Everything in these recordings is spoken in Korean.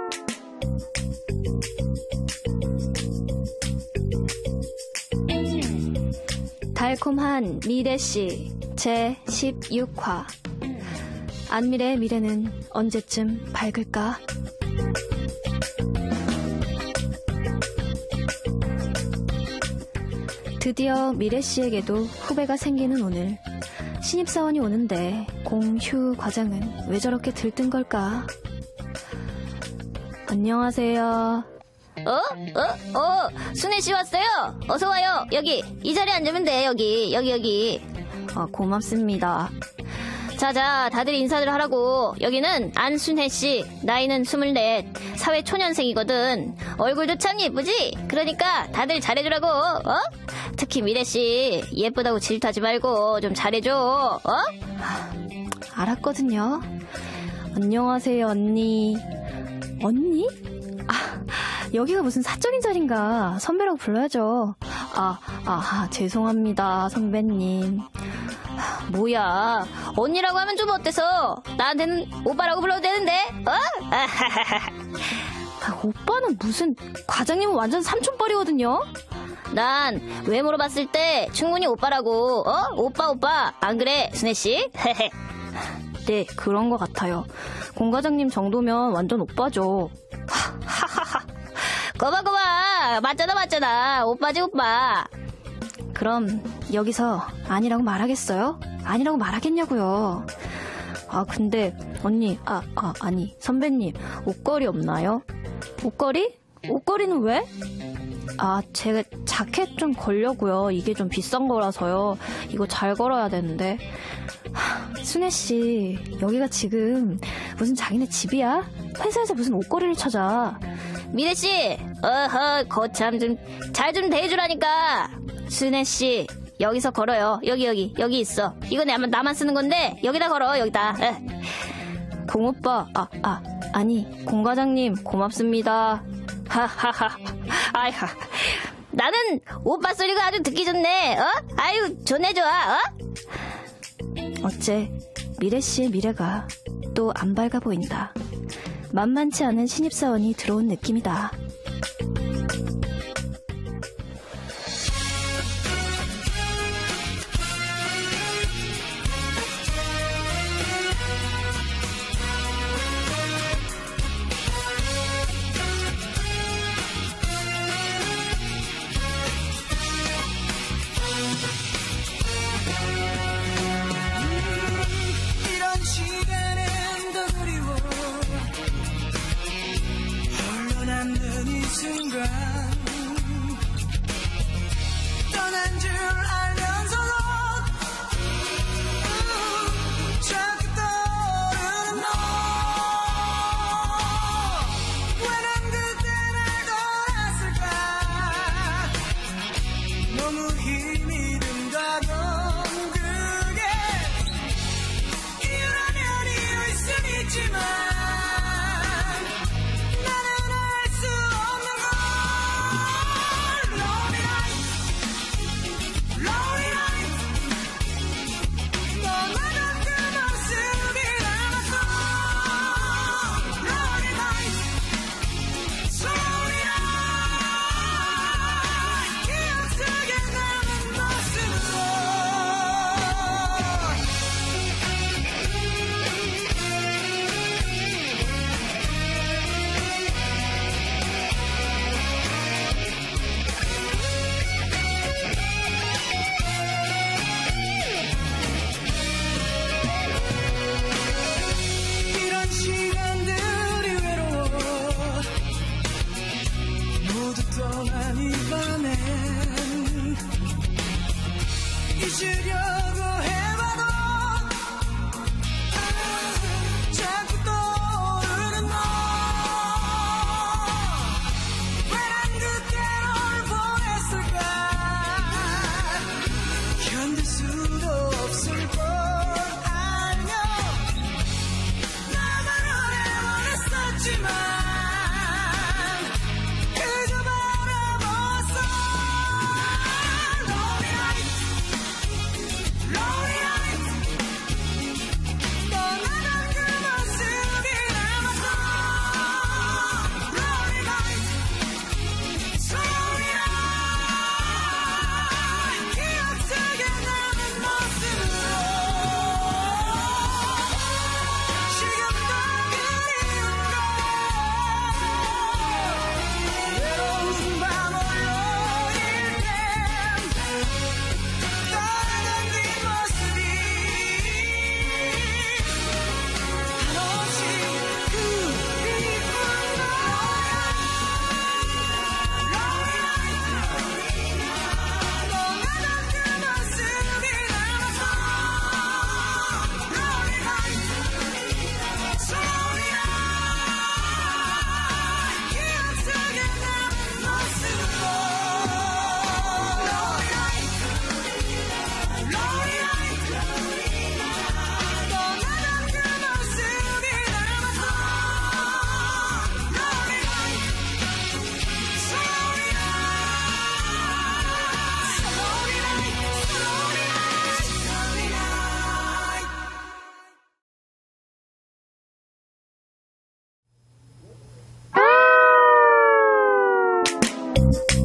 달콤한 미래씨 제16화. 안미래의 미래는 언제쯤 밝을까? 드디어 미래씨에게도 후배가 생기는 오늘. 신입사원이 오는데 공휴 과장은 왜 저렇게 들뜬 걸까? 안녕하세요. 순애씨 왔어요? 어서와요. 여기 이 자리에 앉으면 돼. 여기. 고맙습니다. 자자, 다들 인사들 하라고. 여기는 안순혜씨, 나이는 24, 사회초년생이거든. 얼굴도 참 예쁘지? 그러니까 다들 잘해주라고. 특히 미래씨, 예쁘다고 질투하지 말고 좀 잘해줘. 알았거든요. 안녕하세요, 언니. 언니? 여기가 무슨 사적인 자리인가? 선배라고 불러야죠. 죄송합니다, 선배님. 뭐야, 언니라고 하면 좀 어때서? 나한테는 오빠라고 불러도 되는데? 오빠는 무슨, 과장님은 완전 삼촌뻘이거든요? 난 외모로 봤을 때 충분히 오빠라고. 오빠 안 그래, 순애씨? 네, 그런 것 같아요. 공 과장님 정도면 완전 오빠죠. 거봐, 맞잖아. 오빠지, 오빠. 그럼 여기서 아니라고 말하겠어요? 아니라고 말하겠냐고요. 근데 언니, 아니 선배님, 옷걸이 없나요? 옷걸이? 옷걸이는 왜? 제가 자켓 좀 걸려고요. 이게 좀 비싼 거라서요. 이거 잘 걸어야 되는데. 순애씨, 여기가 지금 무슨 자기네 집이야? 회사에서 무슨 옷걸이를 찾아. 미래씨, 거참 잘 좀 대해주라니까. 순애씨, 여기서 걸어요. 여기 있어. 이거 나만 쓰는 건데 여기다 걸어, 여기다. 공오빠, 아니 공 과장님 고맙습니다. 나는 오빠 소리가 아주 듣기 좋네. 아유, 좋네, 좋아. 어째 미래씨의 미래가 또 안 밝아 보인다. 만만치 않은 신입사원이 들어온 느낌이다.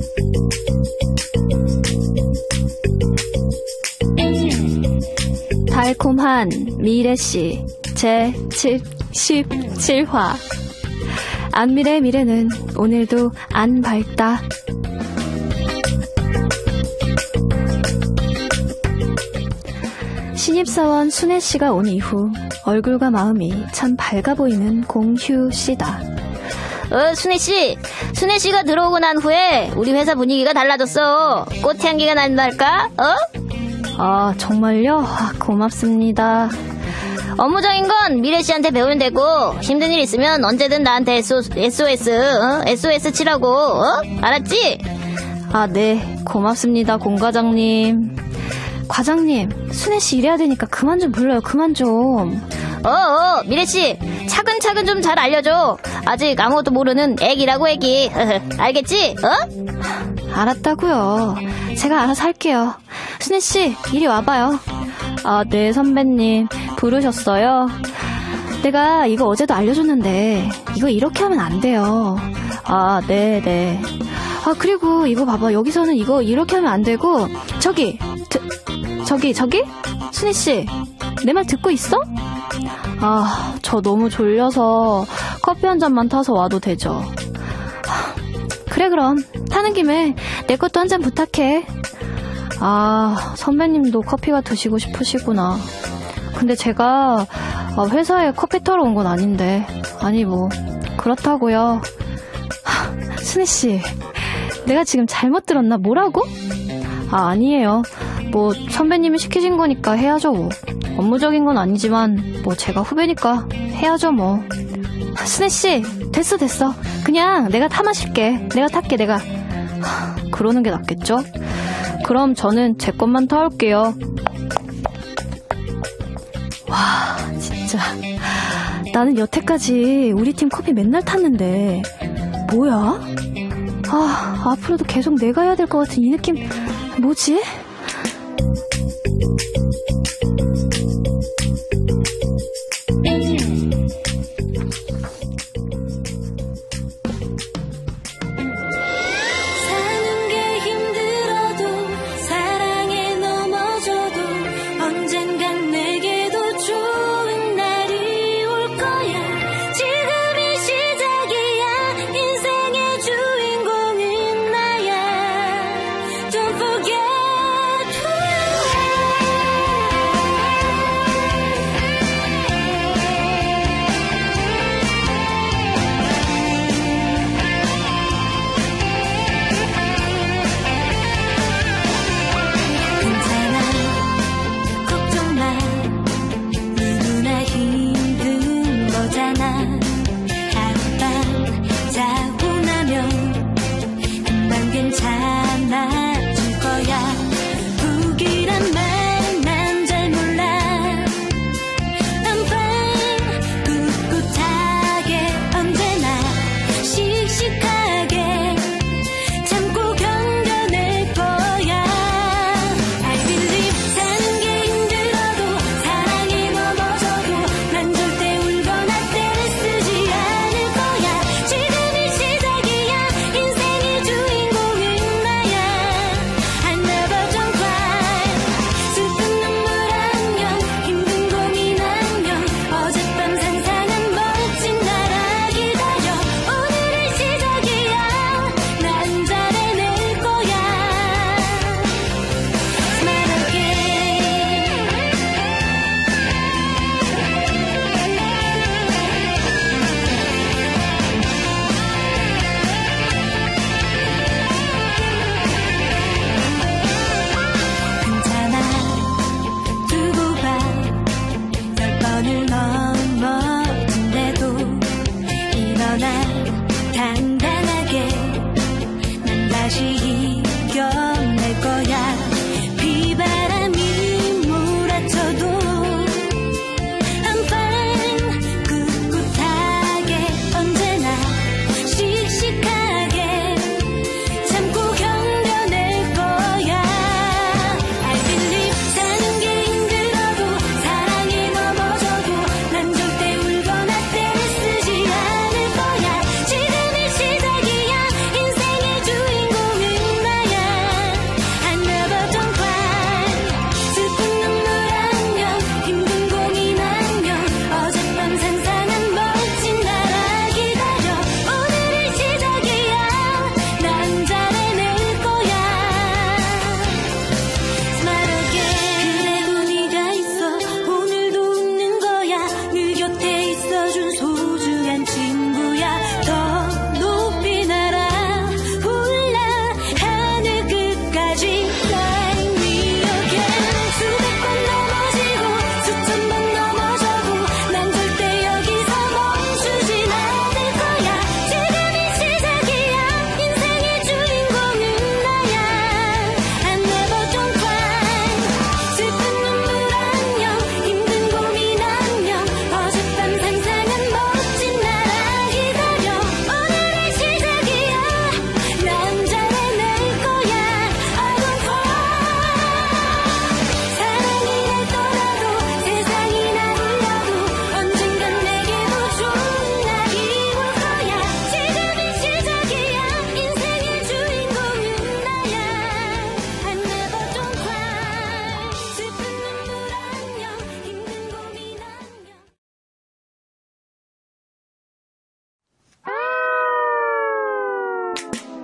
달콤한 미래씨 제77화. 안미래의 미래는 오늘도 안 밝다. 신입사원 순애씨가 온 이후 얼굴과 마음이 참 밝아 보이는 공휴씨다. 순애씨. 순애씨가 들어오고 난 후에 우리 회사 분위기가 달라졌어. 꽃향기가 난달까? 아, 정말요? 아, 고맙습니다. 업무적인 건 미래씨한테 배우면 되고, 힘든 일 있으면 언제든 나한테 SOS 치라고, 알았지? 아, 네. 고맙습니다, 공 과장님. 과장님, 순애씨 일해야 되니까 그만 좀 불러요, 그만 좀. 미래씨, 차근차근 좀 잘 알려줘. 아직 아무것도 모르는 애기라고, 애기. 알겠지? 알았다고요. 제가 알아서 할게요. 순애씨, 이리 와봐요. 아, 네, 선배님. 부르셨어요? 내가 이거 어제도 알려줬는데 이거 이렇게 하면 안 돼요. 아, 네네. 아, 그리고 이거 봐봐. 여기서는 이거 이렇게 하면 안 되고 저기 순애씨, 내 말 듣고 있어? 아, 저 너무 졸려서 커피 한 잔만 타서 와도 되죠? 그래, 그럼 타는 김에 내 것도 한 잔 부탁해. 아, 선배님도 커피가 드시고 싶으시구나. 근데 제가 회사에 커피 타러 온 건 아닌데. 아니, 뭐 그렇다고요. 순애씨, 내가 지금 잘못 들었나? 뭐라고? 아, 아니에요. 뭐 선배님이 시키신 거니까 해야죠 뭐. 업무적인 건 아니지만 뭐 제가 후배니까 해야죠 뭐. 순애씨, 됐어. 그냥 내가 타 마실게. 내가 탈게, 내가. 그러는 게 낫겠죠? 그럼 저는 제 것만 타올게요. 와, 진짜. 나는 여태까지 우리 팀 커피 맨날 탔는데 뭐야? 아, 앞으로도 계속 내가 해야 될 것 같은 이 느낌 뭐지? Don't forget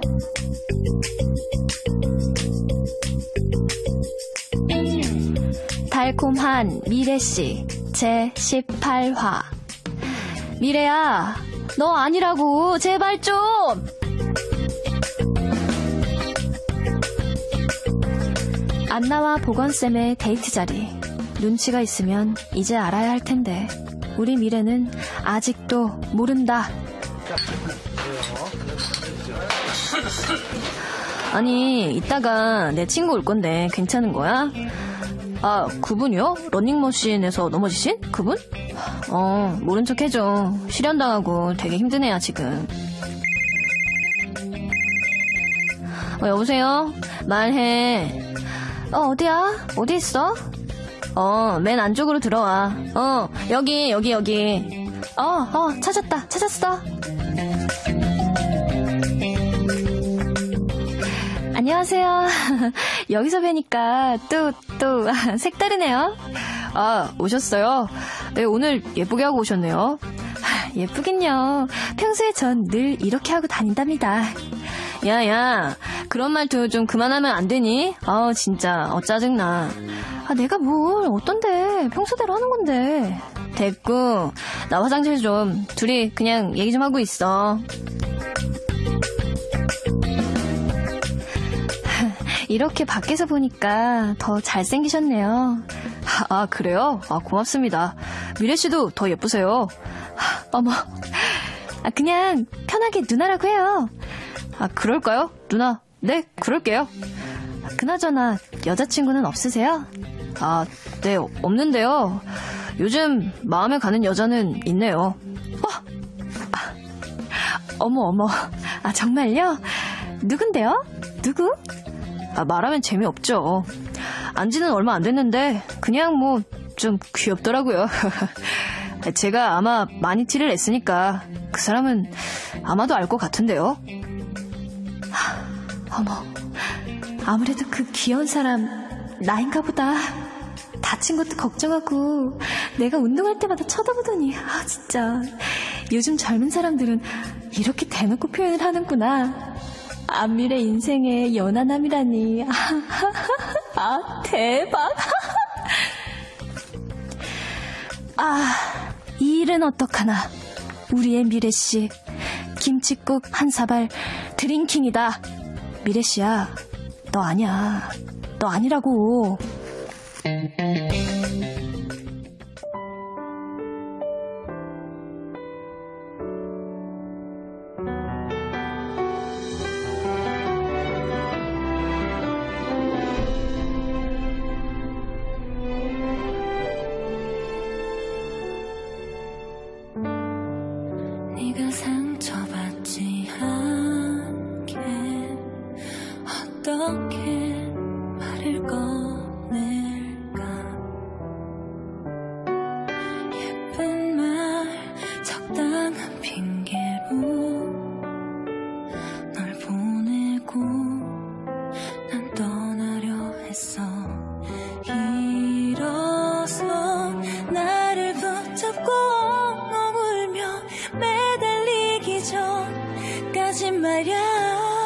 달콤한 미래씨 제18화. 미래야, 너 아니라고. 제발 좀. 안나와 보건쌤의 데이트 자리. 눈치가 있으면 이제 알아야 할 텐데 우리 미래는 아직도 모른다. 아니, 이따가 내 친구 올 건데 괜찮은 거야? 아, 그분이요? 러닝머신에서 넘어지신? 그분? 모른 척 해줘. 실현당하고 되게 힘든 애야 지금. 여보세요? 말해. 어디야? 어디 있어? 맨 안쪽으로 들어와. 여기. 찾았어. 안녕하세요. 여기서 뵈니까 또 색다르네요. 아, 오셨어요? 네, 오늘 예쁘게 하고 오셨네요. 예쁘긴요. 평소에 전 늘 이렇게 하고 다닌답니다. 야, 그런 말도 좀 그만하면 안 되니? 진짜 짜증나. 내가 뭘 어떤데, 평소대로 하는 건데. 됐고, 나 화장실 좀. 둘이 그냥 얘기 좀 하고 있어. 이렇게 밖에서 보니까 더 잘생기셨네요. 아, 그래요? 고맙습니다. 미래씨도 더 예쁘세요. 어머, 그냥 편하게 누나라고 해요. 그럴까요? 누나, 네, 그럴게요. 그나저나 여자친구는 없으세요? 네, 없는데요. 요즘 마음에 가는 여자는 있네요. 어머. 정말요? 누군데요? 누구? 말하면 재미없죠. 안지는 얼마 안 됐는데 그냥 뭐 좀 귀엽더라고요. 제가 아마 많이 티를 냈으니까 그 사람은 아마도 알 것 같은데요. 어머, 아무래도 그 귀여운 사람 나인가 보다. 다친 것도 걱정하고 내가 운동할 때마다 쳐다보더니 진짜 요즘 젊은 사람들은 이렇게 대놓고 표현을 하는구나. 안미래 인생의 연하남이라니. 대박. 이 일은 어떡하나. 우리의 미래씨 김칫국 한 사발 드링킹이다. 미래씨야, 너 아니야. 너 아니라고. 네가 상처받지 않게 어떻게 말을 꺼낼까. 예쁜 말 적당한 핑계로 널 보내고 난 떠나려 했어. 일어서 나를 붙잡고 울며 매달리기 전까지 말야.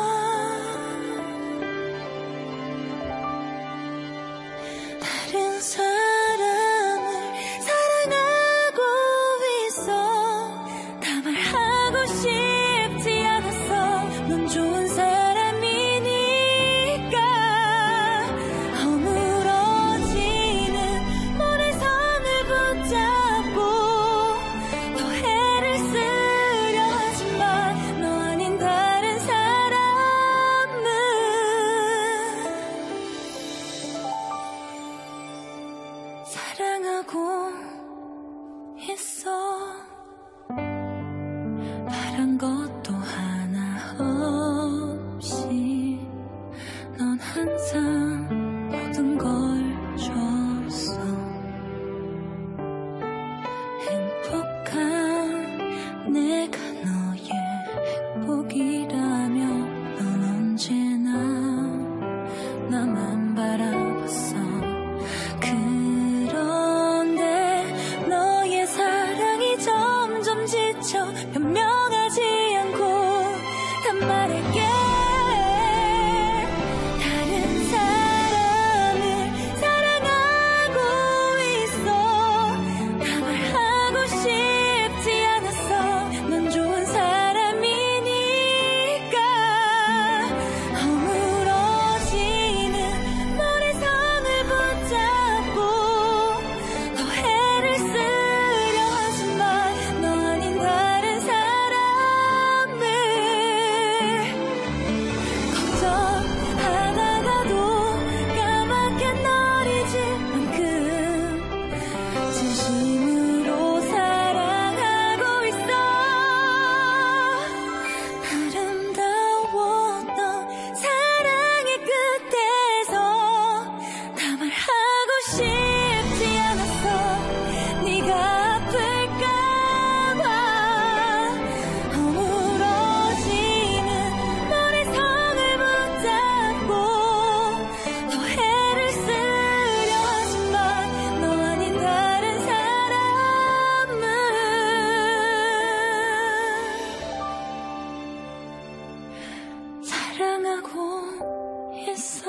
다른 사람을 사랑하고 있어. 다 말하고 싶지 않았어. 넌 좋은 사람이니까. 허물어지는 모래성을 붙잡고 더 애를 쓰려 하지만 너 아닌 다른 사람은 사랑하고 있어. 바란 것도 하나 없이 넌 항상 모든 걸 줬어. 행복한 내가 너의 행복이라면 넌 언제나 나만 바라봤어. 그런데 너의 사랑이 저 진심으로 사랑하고 있어. 아름다웠던 사랑의 끝에서 다 말하고 싶지 않았어. 네가 아플까봐 허물어지는 모래성을 붙잡고 더 해를 쓰려 하지만 너 아닌 다른 사람을 사랑하고 있어.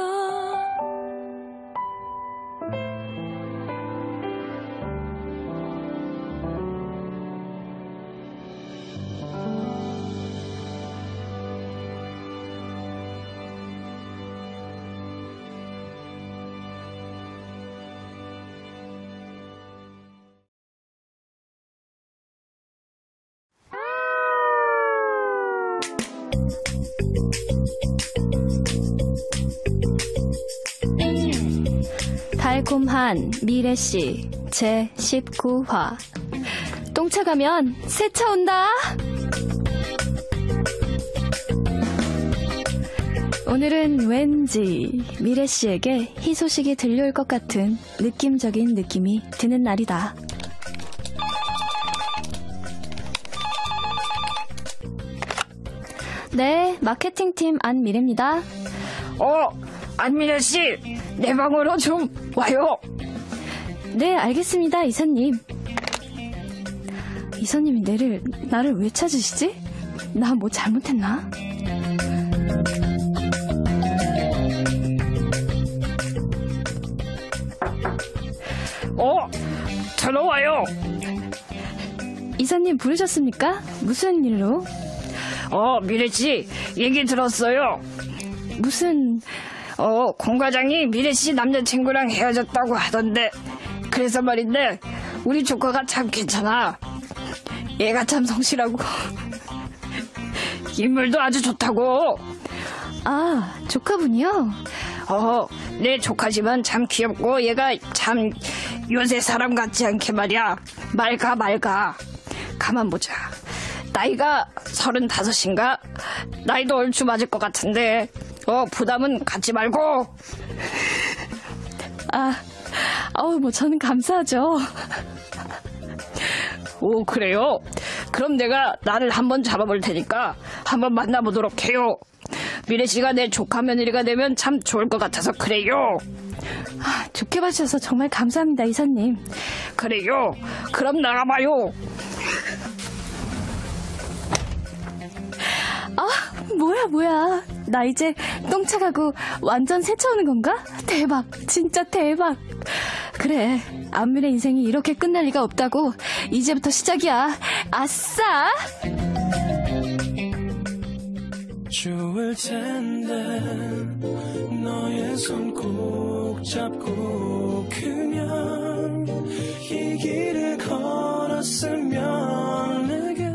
달콤한 미래씨 제19화 똥차 가면 새차 온다. 오늘은 왠지 미래씨에게 희소식이 들려올 것 같은 느낌적인 느낌이 드는 날이다. 네, 마케팅팀 안미래입니다. 안미래씨, 내 방으로 좀 와요. 네, 알겠습니다, 이사님. 이사님이 나를 왜 찾으시지? 나 뭐 잘못했나? 들어와요. 이사님 부르셨습니까? 무슨 일로? 미래씨, 얘기 들었어요. 무슨... 공 과장이 미래씨 남자친구랑 헤어졌다고 하던데, 그래서 말인데, 우리 조카가 참 괜찮아. 얘가 참 성실하고, 인물도 아주 좋다고. 아, 조카분이요? 내 조카지만 참 귀엽고, 얘가 참 요새 사람 같지 않게 말이야. 맑아. 가만 보자. 나이가 35인가? 나이도 얼추 맞을 것 같은데, 부담은 갖지 말고. 뭐 저는 감사하죠. 오, 그래요? 그럼 내가 나를 한번 잡아볼 테니까 한번 만나보도록 해요. 미래씨가 내 조카 며느리가 되면 참 좋을 것 같아서 그래요. 좋게 봐주셔서 정말 감사합니다, 이사님. 그래요? 그럼 나가봐요. 뭐야. 나 이제 똥차 가고 완전 새차 오는 건가? 대박, 진짜 대박. 그래, 안미래 인생이 이렇게 끝날 리가 없다고. 이제부터 시작이야. 아싸! 좋을 텐데 너의 손 꼭 잡고 그냥 이 길을 걸었으면 내겐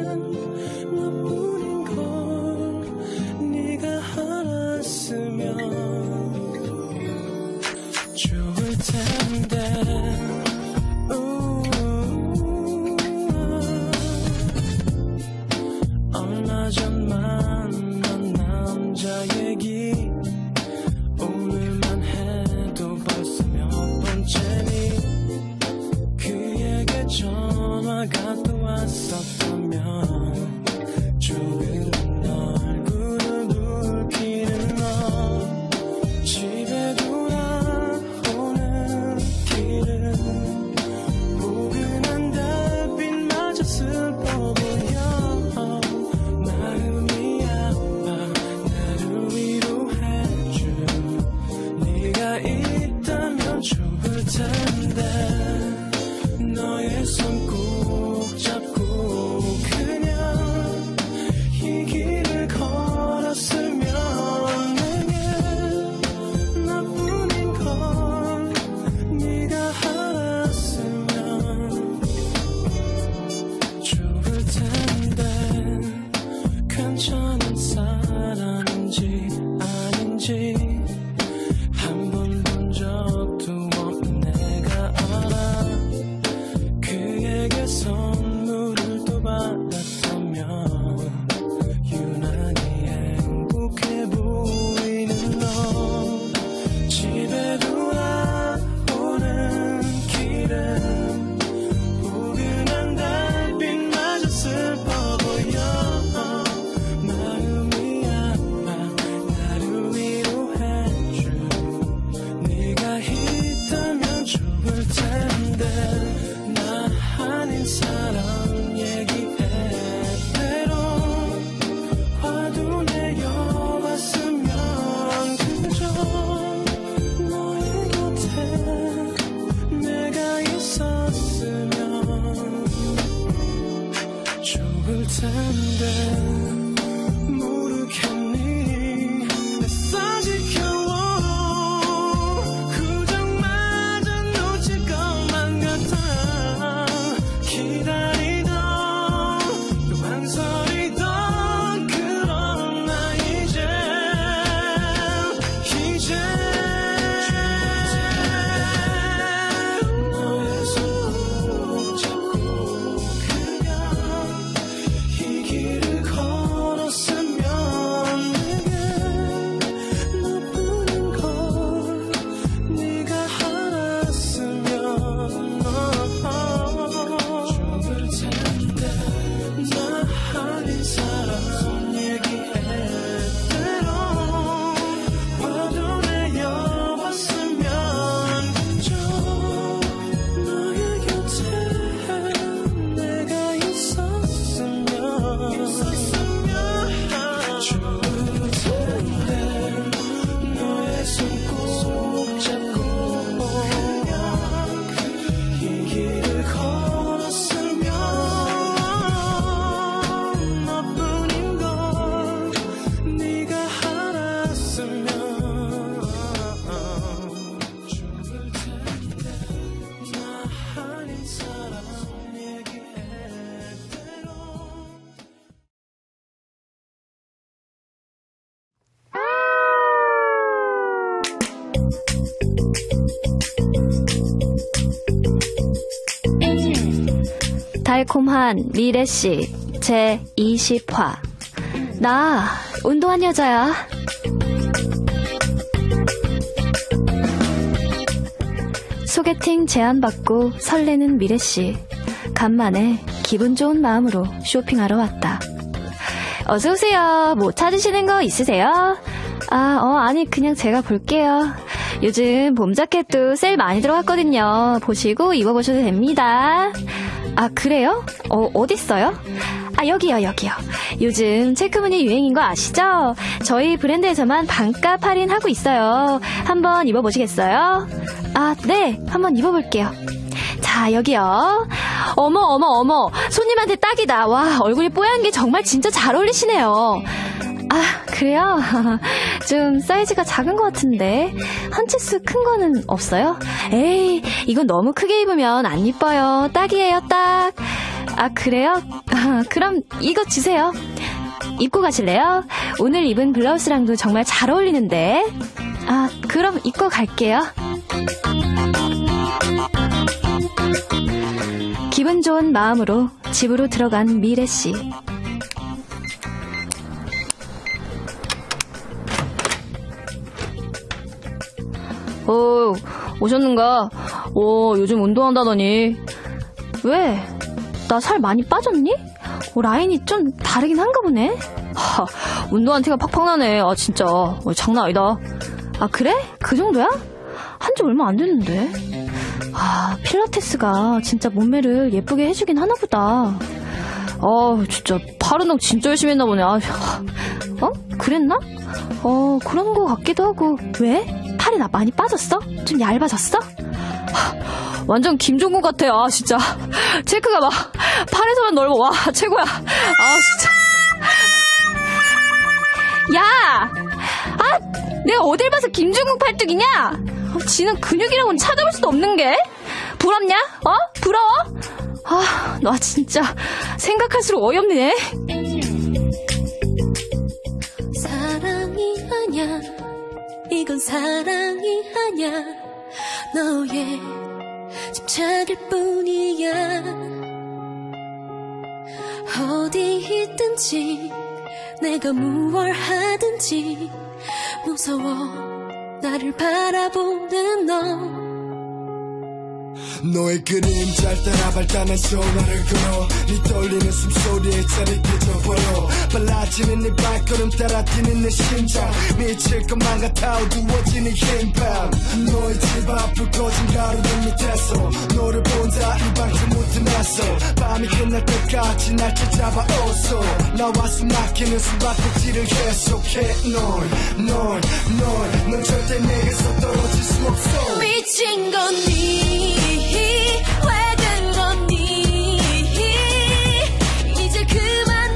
너뿐인 걸 네가 알았으면 좋을 텐데 얼마 전 만난 남자 얘기 오늘만 해도 벌써 몇 번째니 텐데 모르겠니 애써 지켜워 구정마저 놓칠 것만 같아 기다리던 또 망설이던 그런 나 이제 너의 손 잡고 그냥 이 길을 걸었으면 내게 너뿐인 걸 네가 알았으면 죽을 텐데 나 아닌 사람 얘기했대로 화도 내어봤으면 그저 너의 곁에 내가 있었으면 죽을 텐데 너의 손 꼭 잡고 이 길을 걸었으면 너뿐인 걸 네가 알았으면 죽을 텐데 나 아닌 사람 얘기했대로 달콤한 미래씨 제20화. 나 운동한 여자야. 소개팅 제안받고 설레는 미래씨. 간만에 기분 좋은 마음으로 쇼핑하러 왔다. 어서오세요. 뭐 찾으시는 거 있으세요? 아니 그냥 제가 볼게요. 요즘 봄 자켓도 세일 많이 들어갔거든요. 보시고 입어보셔도 됩니다. 아 그래요? 어딨어요? 여기요. 요즘 체크무늬 유행인 거 아시죠? 저희 브랜드에서만 반값 할인하고 있어요. 한번 입어보시겠어요? 네, 한번 입어볼게요. 자, 여기요. 어머, 손님한테 딱이다. 와, 얼굴이 뽀얀 게 정말 진짜 잘 어울리시네요. 그래요? 좀 사이즈가 작은 것 같은데 한 치수 큰 거는 없어요? 에이, 이건 너무 크게 입으면 안 이뻐요. 딱이에요, 딱. 그래요? 그럼 이거 주세요. 입고 가실래요? 오늘 입은 블라우스랑도 정말 잘 어울리는데. 그럼 입고 갈게요. 기분 좋은 마음으로 집으로 들어간 미래씨. 오셨는가? 요즘 운동한다더니. 왜? 나 살 많이 빠졌니? 라인이 좀 다르긴 한가 보네? 운동한 티가 팍팍 나네. 진짜. 장난 아니다. 그래? 그 정도야? 한 지 얼마 안 됐는데. 필라테스가 진짜 몸매를 예쁘게 해주긴 하나 보다. 진짜 팔 운동 진짜 열심히 했나 보네. 그랬나? 그런 거 같기도 하고. 왜? 팔이 많이 빠졌어? 좀 얇아졌어? 완전 김종국 같아. 진짜 체크가 막 팔에서만 넓어. 와 최고야. 진짜. 야! 내가 어딜 봐서 김종국 팔뚝이냐? 지는 근육이라고는 찾아볼 수도 없는 게. 부럽냐? 부러워? 나 진짜 생각할수록 어이없네. 사랑이 아냐, 이건 사랑이 아냐, 너의 집착일 뿐이야. 어디 있든지 내가 무얼 하든지 무서워 나를 바라보는 너. 너의 그림자를 따라 발단한 소라를 걸어 네 떨리는 숨소리에 짜릿해져 보여. 빨라지는 네 발걸음 따라 뛰는 내 심장 미칠 것만 같아 어두워지는 흰밤. 너의 집 앞을 꺼진 가로등 밑에서 너를 본다 이 방쯤부터 났어. 밤이 끝날 때까지 날 찾아봐오소. 나와 숨 막히는 숨바꼭질을 계속해. 넌 절대 내게서 떨어질 수 없어. 미친 거니 왜 그러니 이제 그만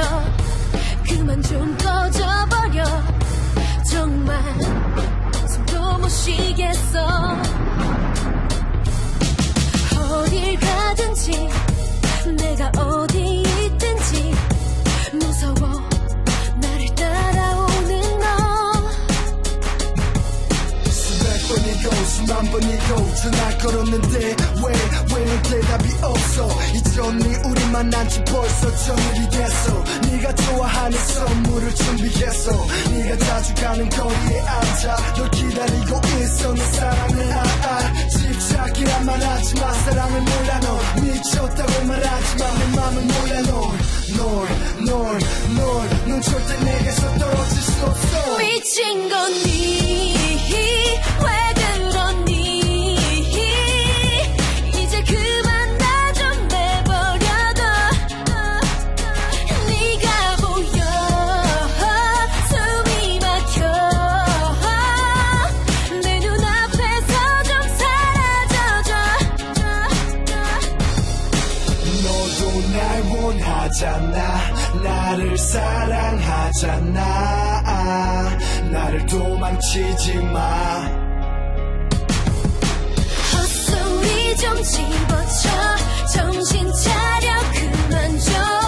그만 좀 꺼져버려 정말 숨도 못 쉬겠어 어딜 가든지 내가 어디 있든지 무서워 나를 따라오는 너 수백 번이고 수만 번이고 전화 걸었는데 왜 대답이 없어 잊었니 우리 만난 지 벌써 전일이 됐어 네가 좋아하는 선물을 준비했어 네가 자주 가는 거리에 앉아 널 기다리고 있어 내 사랑을 집착이란 말하지마 사랑을 몰라 너 미쳤다고 말하지만 내 맘은 몰라 넌 절대 내게서 떨어질 수 없어 미친 거니 왜 그러니 이제 그만 나 좀 내버려둬 네가 보여 숨이 막혀 내 눈앞에서 좀 사라져줘 너도 날 원하잖아 나를 사랑하잖아 나를 도망치지 마 헛소리 좀 집어쳐 정신 차려 그만 좀